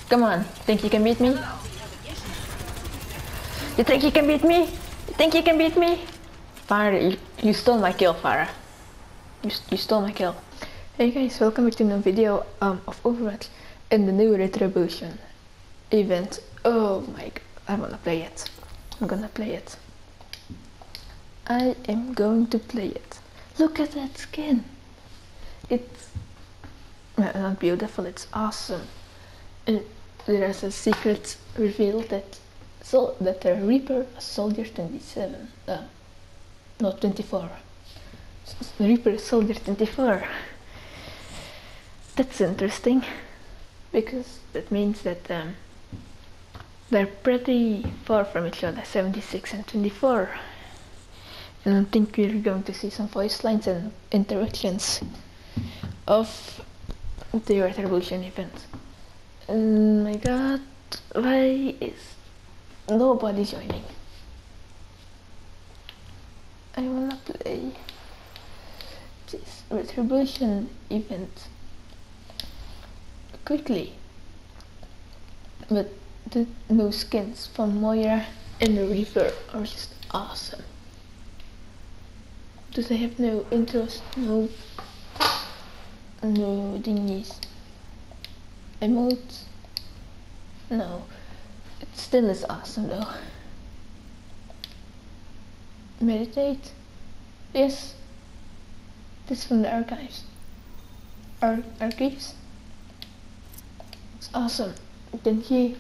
Come on, think you can beat me? You think you can beat me? You think you can beat me? Farah, you stole my kill, Farah. You stole my kill. Hey guys, welcome back to another video of Overwatch and the new Retribution event. Oh my god, I wanna play it. I'm gonna play it. I am going to play it. Look at that skin. It's not beautiful, it's awesome. And there's a secret reveal that the Reaper Soldier 27, no 24. Reaper Soldier 24. That's interesting because that means that they're pretty far from each other, 76 and 24. And I think we're going to see some voice lines and interactions of the Retribution event. Oh my god, why is nobody joining? I wanna play this Retribution event quickly, but the new skins from Moira and the Reaper are just awesome. Do they have no intros, no thingies, emotes? No, it still is awesome though. Meditate? Yes. This is from the archives. Archives? It's awesome. Then he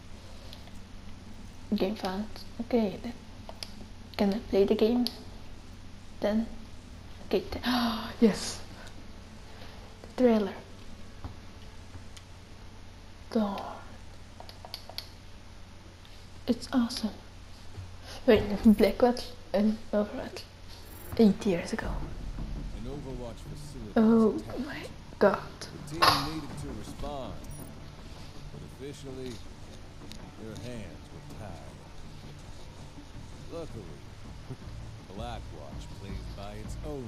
game found. Okay, then can I play the game? Then okay. Yes. The trailer. Dawn. It's awesome. Wait, Blackwatch and Overwatch 8 years ago. An Overwatch facility. Oh my god. The team needed to respond, but officially, their hands were tied. Luckily, Blackwatch plays by its own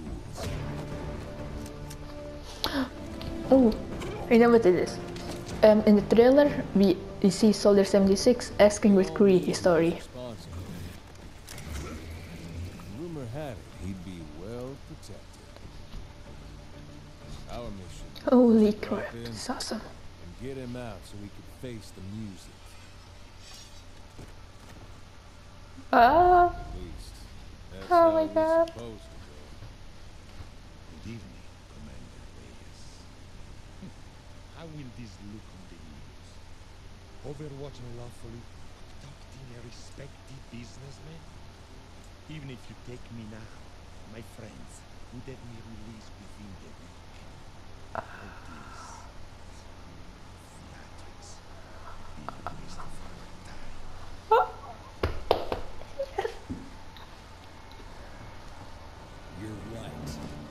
rules. Oh, I know what it is. In the trailer, we see Soldier 76 asking with Kree his story. Rumor had it he'd be well protected. Our mission. Holy crap, this is awesome. And get him out so he could face the music. Ah! At least, that's Oh how my it was god. supposed to go. Good evening, Commander Reyes. How will this look on the news? Overwatch unlawfully abducting a respected businessman? Even if you take me now, my friends would have me released within the week. All this theatrics being a waste of our time. You're right.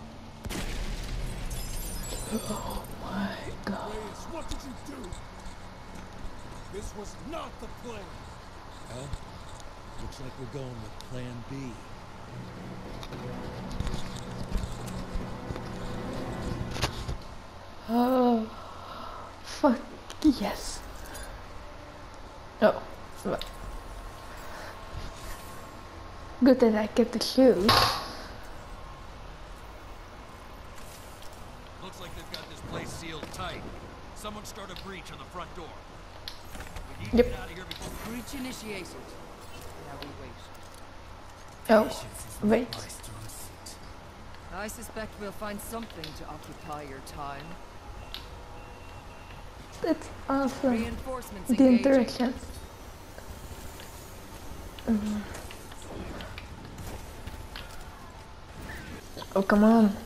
Oh my god. Reyes, what did you do? This was not the plan. Huh? Looks like we're going with Plan B. Oh, fuck yes. Oh, well. Good that I kept the shoes. Looks like they've got this place sealed tight. Someone start a breach on the front door. We need to Yep. get out of here before Breach initiated. Now we wait. Oh, wait. I suspect we'll find something to occupy your time. That's awesome. Reinforcements The engaging. interaction. Oh, come on.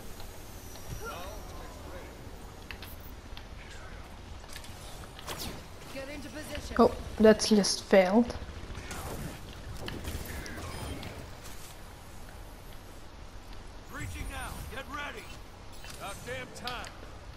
Get into position. Oh, that's just failed. breaching now. Get ready. About damn time.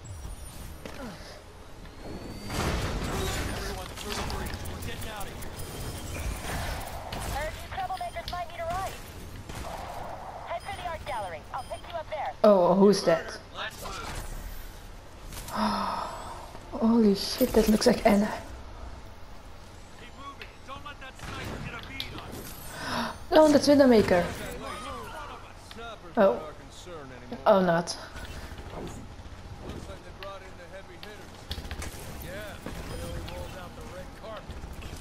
Everyone through the breach. We're getting out of here. Heard you troublemakers might need a ride. Head for the art gallery. I'll pick you up there. Oh, who's that? Let's move. Oh Holy shit, that looks like Anna. Keep moving. Don't let that sniper get a bead on you. No, that's Widowmaker. Snappers Oh. not our concern anymore. Oh, not. Looks like they brought in the heavy hitters. Yeah, they really rolled out the red carpet.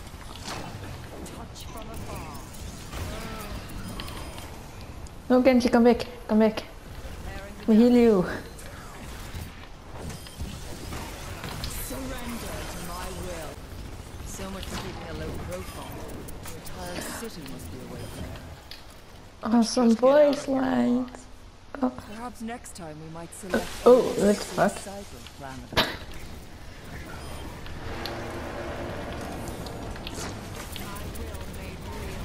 Touch from afar. No, Genji, come back. Come back. Preparing We heal you. surrender to my will. So much for keeping a low profile. The entire city must be awake there. Awesome voice lines. Oh, Perhaps next time we might select oh, what the fuck? cycle planet. My will made real.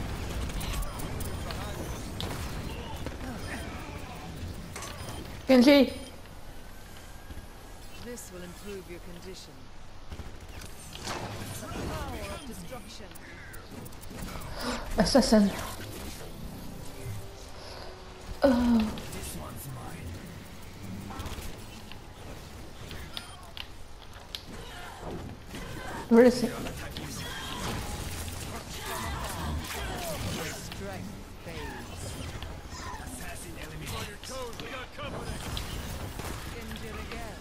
Genji! This will improve your condition. The power of destruction. Assassin. Oh. Where is he? Strength fades. On your toes, we got company. Injured again.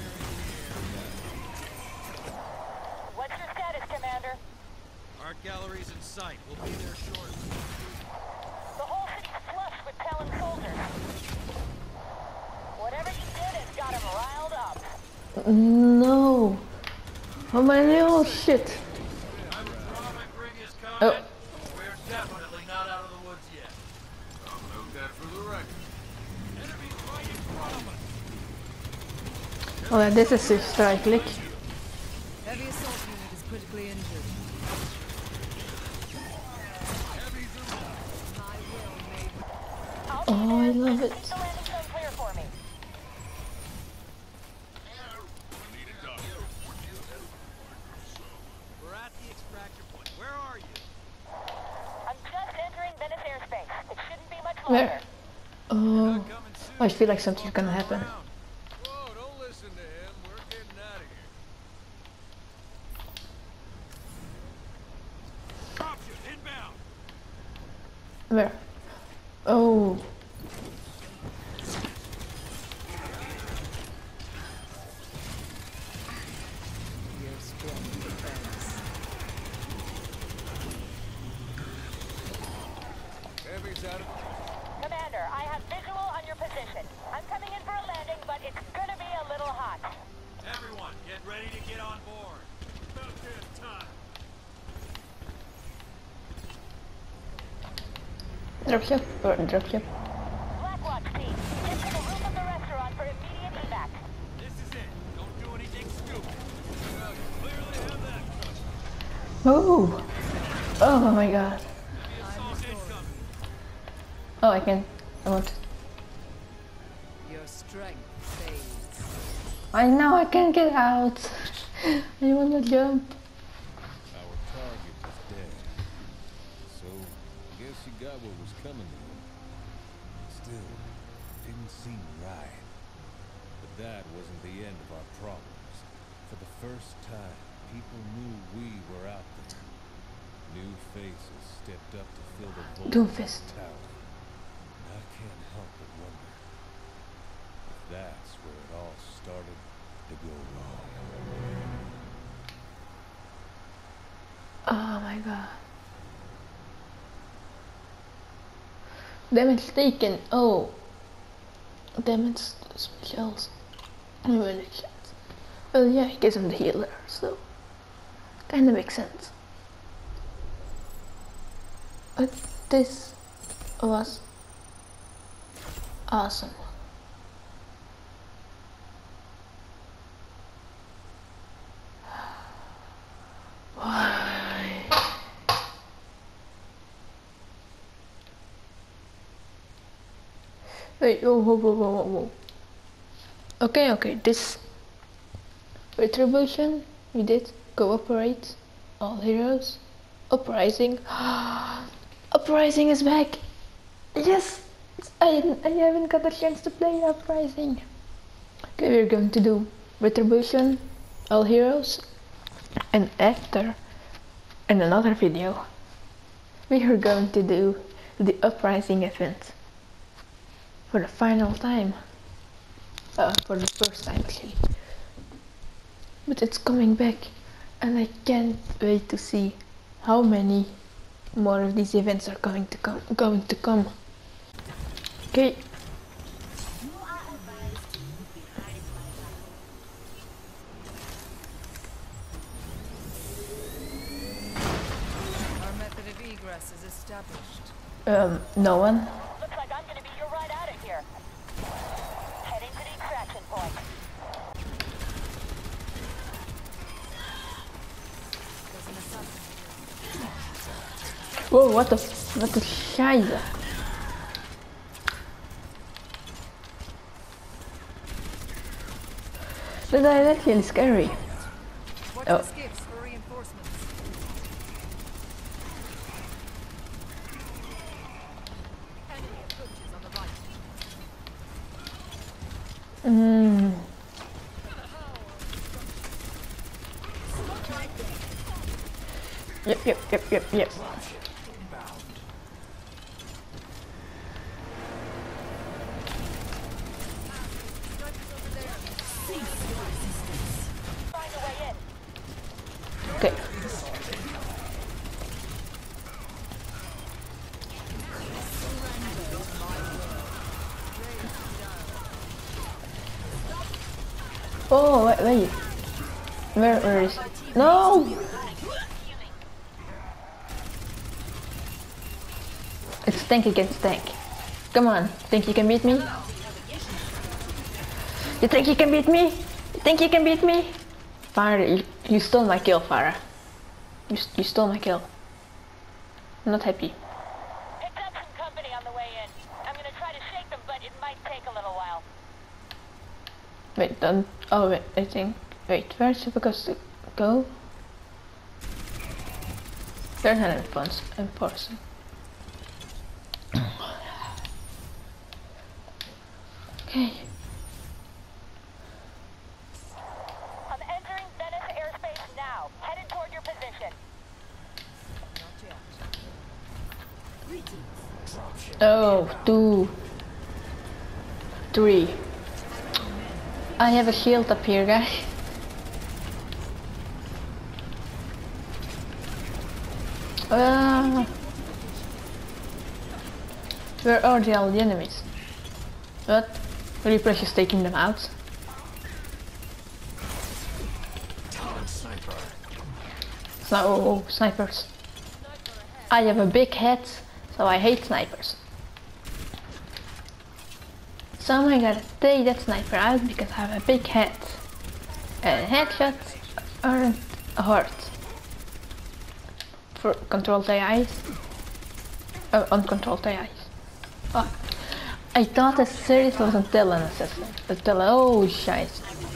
What's your status, Commander? Art gallery's in sight. We'll be there shortly. The whole city's flush with Talon soldiers. Whatever you did has got him riled up. No. Oh my little shit. I withdraw my previous comment. Oh. We're definitely not out of the woods yet. I'll note that for the record. Enemies right in front of us. Oh, this is a strike click. Heavy assault unit is critically injured. Heavies are My will made. I'll Oh, I love it. Make the landing zone clear for me. We're at the extraction point. Where are you? I'm just entering Venice airspace. It shouldn't be much Where? longer. Oh, Coming soon. I feel like something's gonna happen. Around. Whoa, don't listen to him. We're getting out of here. Dropship inbound. Where? Oh. Your strong defense. Heavy's out of Commander, I have visual on your position. I'm coming in for a landing, but it's gonna be a little hot. Everyone, get ready to get on board. About damn time. Dropship or dropship? Blackwatch team, get to the roof of the restaurant for immediate evac. This is it. Don't do anything stupid. Well, you clearly have that trust. Oh. Oh my god. Heavy assault incoming. Oh, I can. I want. Your strength fades. I know I can get out. I wanna jump. Our target was dead. So, guess you got what was coming to you. Still, didn't seem right. But that wasn't the end of our problems. For the first time, people knew we were out there. New faces stepped up to fill the vault Doomfist. tower. And I can't help but wonder if that's where it all started to go wrong. Oh my god. Damage taken. Oh. Damage specials. Munitions. Well, yeah, I guess I'm the healer, so kinda makes sense. But this was awesome. Why? Wait, whoa, whoa, whoa, whoa, whoa. Okay, this retribution, we did cooperate, all heroes, uprising. Uprising is back. Yes, I haven't got a chance to play uprising. Okay, we're going to do retribution, all heroes, and after in another video we are going to do the Uprising event for the final time, for the first time actually, but it's coming back and I can't wait to see how many more of these events are going to come. Okay. Our method of egress is established. No one. Looks like I'm gonna be your ride out of here. Heading to the extraction point. There's an assassin. Whoa, what the scheiße. That's actually scary. Watch Oh. the skips for reinforcements. Enemy approaches on the right. Yep. Find a way in. Okay. Oh, wait. Where is... No! It's tank against tank. Come on, think you can beat me? You think you can beat me? You think you can beat me? Farah, you stole my kill, Farah. You stole my kill. I'm not happy. Picked up some company on the way in. I'm gonna try to shake them, but it might take a little while. Wait, don't... Oh, wait, I think... Wait, where's it supposed to go? There's an enforcer. Okay. I'm entering Venice airspace now. Headed toward your position. Oh, 2, 3. I have a shield up here, guys. Where are all the enemies? What? Reaper is taking them out. So, snipers. I have a big head, so I hate snipers. Someone gotta take that sniper out because I have a big head. And headshots aren't hard. For controlled AIs. Uncontrolled AIs. Oh. I thought the series was until an assassin. Until oh shit.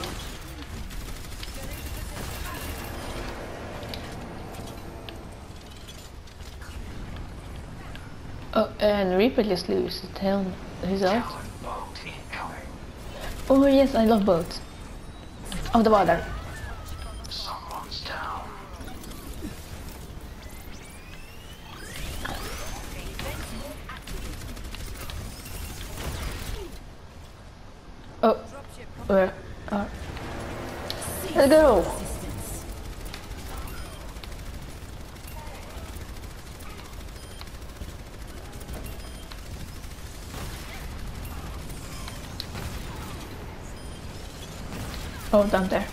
Oh, and Reaper just loses his ult. Oh yes, I love boats. Of the water. Someone's down. Oh, where? Oh. Let's go! Oh, down there.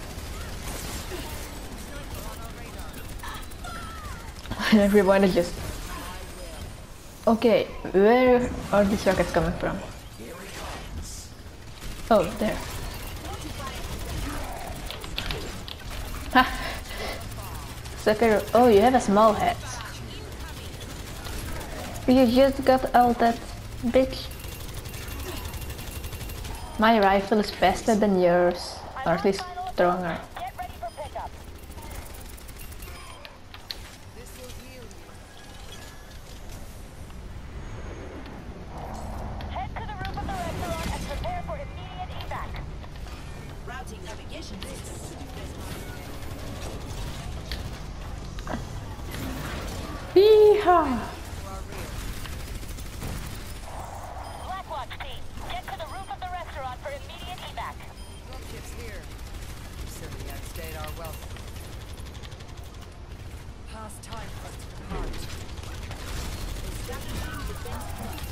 Everyone is just... Okay, where are these rockets coming from? Oh, there. Ha! Sucker, oh, you have a small head. You just got all that, bitch. My rifle is faster than yours, or at least stronger. Get ready for pickup. This will heal you. Head to the roof of the restaurant and prepare for immediate evac. Routing navigation system. Yeehaw! Blackwatch team, get to the roof of the restaurant for immediate evac. Dropships here. You certainly outstayed our welcome. Past time for us to depart. Establishing defense point.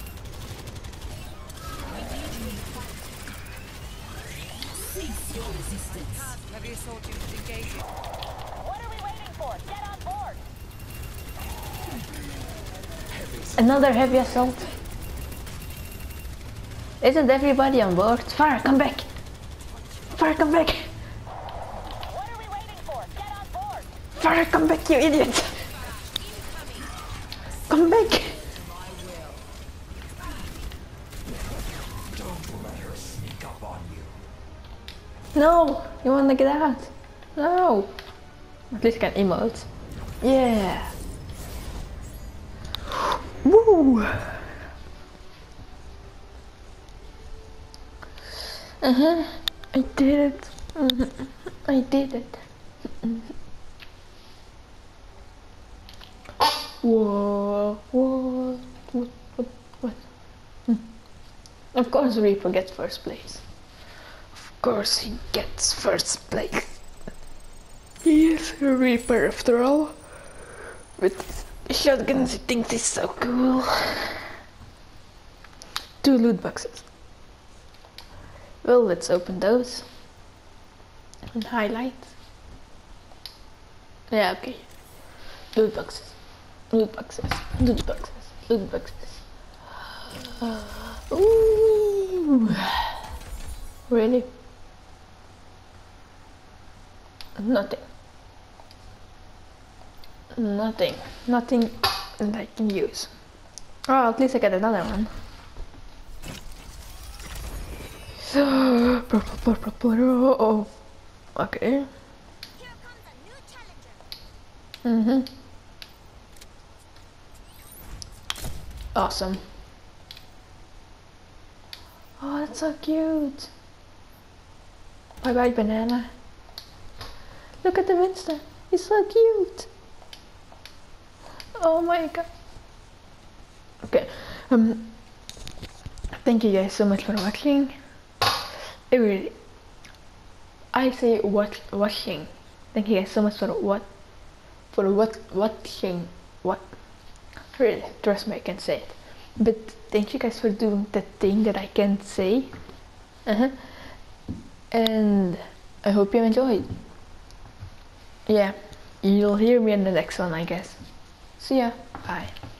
Cease your resistance. Heavy assault units engaging. What are we waiting for? Get on board. Another heavy assault. Isn't everybody on board? Farah, come back! Farah, come back! What are we waiting for? Get on board. Farah, come back, you idiot! Come back! Don't let her sneak up on you. No! You wanna get out? No! At least I can emote. Yeah! Woo! I did it. I did it. Whoa! Whoa! What? Of course Reaper gets first place. Of course he gets first place. He is a Reaper after all. With shotguns, he thinks he's so cool. 2 loot boxes. Well, let's open those. And highlight. Yeah, okay. Loot boxes. Loot boxes. Loot boxes. Loot boxes. Ooh. Really? Nothing. Nothing that I can use. Oh, at least I got another one. Oh, okay. Here comes a new challenger. Awesome. Oh, that's so cute. Bye bye, banana. Look at the Winston. He's so cute. Oh my god. Okay. Thank you guys so much for watching. I say watching. Thank you guys so much for watching. What? Really, trust me, I can say it. But thank you guys for doing the thing that I can't say. And I hope you enjoyed. Yeah, you'll hear me in the next one, I guess. See ya. Bye.